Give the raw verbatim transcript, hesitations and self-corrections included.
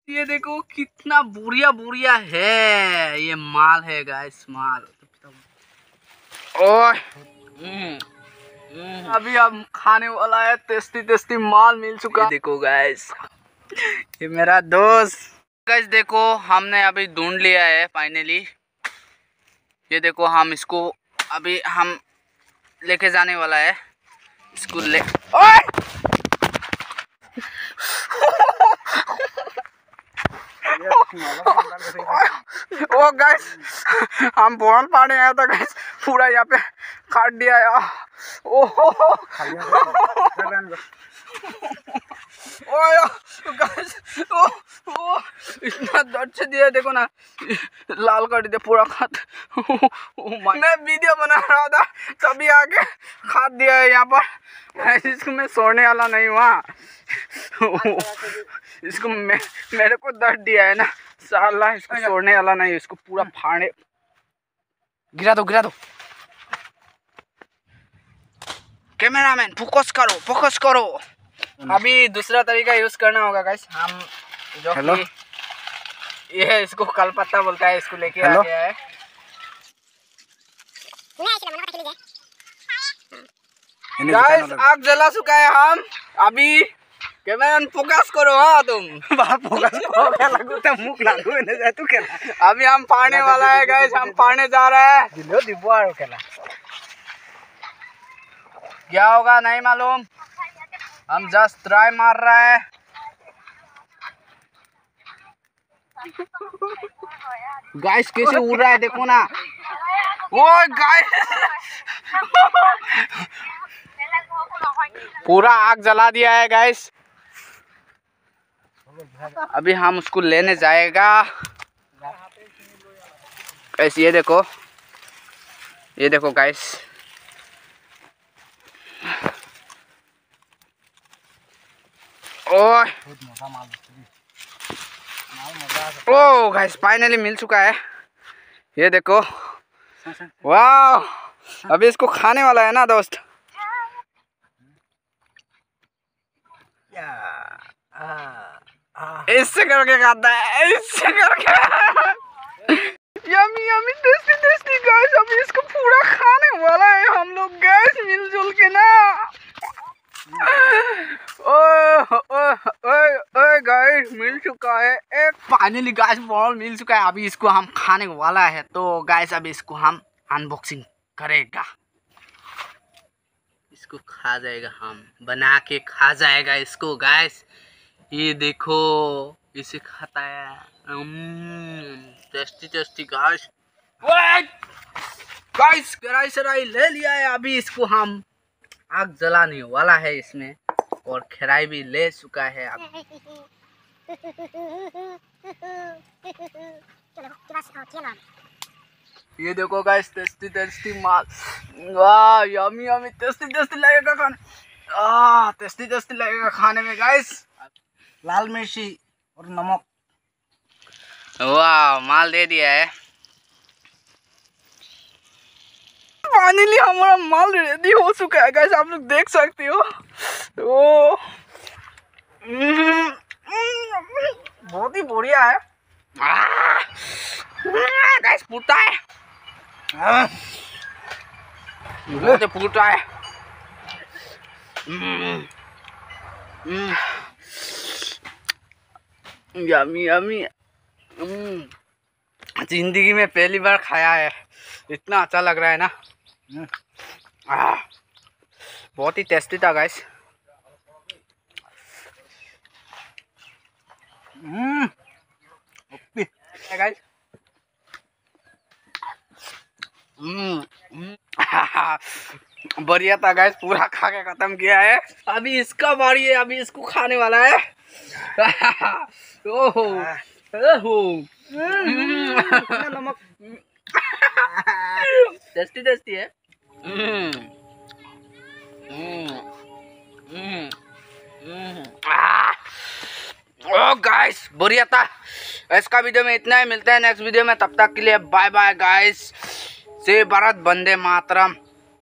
ये देखो कितना बुरिया बुरिया है, ये माल है गाइस, माल। ओए अभी अब खाने वाला है, टेस्टी टेस्टी माल मिल चुका। ये देखो गाइस, ये मेरा दोस्त। गाइस देखो हमने अभी ढूंढ लिया है फाइनली। ये देखो हम इसको अभी हम लेके जाने वाला है इसको ले। ओए ओ गाइस हम बोल पाने आया था गाइस, पूरा यहाँ पे काट दिया यार। ओहो ओ गाइस, ओ ओ इतना दर्द से दिया, देखो ना लाल कर दिया पूरा खात। मैं वीडियो बना रहा था तभी आके खाद दिया है यहाँ पर। इसको मैं सोने वाला नहीं हुआ, इसको मैं मेरे को दर्द दिया है ना साला, इसको छोड़ने वाला नहीं, इसको पूरा फाड़े। गिरा दो गिरा दो। कैमरामैन फोकस करो फोकस करो। अभी दूसरा तरीका यूज करना होगा गाइस। हम जो कि ये इसको कल पत्ता बोलता है, इसको लेके आ गया है। गाइस आग जला चुका है हम अभी। कैमरामैन फोकस करो। हाँ तुम फोकस करो क्या लागू तो मुख लागू है जा तू क्या। अभी हम फाड़ने वाला है गाइस, हम फाड़ने जा रहे हैं। दिलो दिबुआरो केला क्या होगा नहीं मालूम, हम जस्ट ट्राई मार रहा है। गाइस कैसे उड़ रहा है देखो ना। ओ गाइस पूरा आग जला दिया है गाइस। अभी हम उसको लेने जाएगा गाइस। ये देखो ये देखो guys, oh oh guys finally मिल चुका है। ये देखो वाह, अभी इसको खाने वाला है ना दोस्त। इससे करके खाता है, इससे करके। Yummy yummy tasty tasty guys. अभी इसको पूरा खाने वाला है हम लोग गाइस मिलजुल के ना। ओह ओह ओह गाइस मिल चुका है एक, फाइनली गाइस बॉल मिल चुका है। अभी इसको हम खाने वाला है। तो गाइस अभी इसको हम अनबॉक्सिंग करेगा, इसको खा जाएगा, हम बना के खा जाएगा इसको गाइस। ये देखो इसे खाता है, टेस्टी टेस्टी गाइस। गाइस कढ़ाई सराई ले लिया है, अभी इसको हम आग जलाने वाला है इसमें, और खराई भी ले चुका है अब। ये देखो गाइस टेस्टी टेस्टी माल। वाह यमी यमी टेस्टी टेस्टी लगेगा खाने। आह टेस्टी टेस्टी लगेगा खाने में गाइस। लाल मिर्ची और नमक। वाह माल दे दिया है। फाइनली हमारा माल रेडी हो चुका है गाइस, आप लोग देख सकते हो। ओ बहुत ही बढ़िया है गाइस, फूटा है बहुत ही फूटा है। यमी यमी, जिंदगी में पहली बार खाया है, इतना अच्छा लग रहा है ना। आ, बहुत ही टेस्टी था गाइस। हम्म गाइस बढ़िया था गाइस, पूरा खा के खत्म किया है। अभी इसका बारी है, अभी इसको खाने वाला है। ओहो ओहो नमक टेस्टी टेस्टी है। ओ गाइस बढ़िया था। इसका वीडियो में इतना ही, मिलता है नेक्स्ट वीडियो में, तब तक के लिए बाय बाय गाइस। जय भारत, वंदे मातरम।